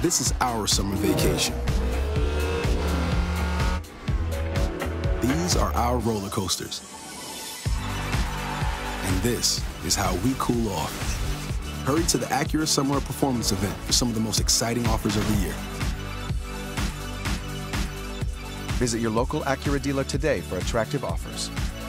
This is our summer vacation. These are our roller coasters. And this is how we cool off. Hurry to the Acura Summer of Performance event for some of the most exciting offers of the year. Visit your local Acura dealer today for attractive offers.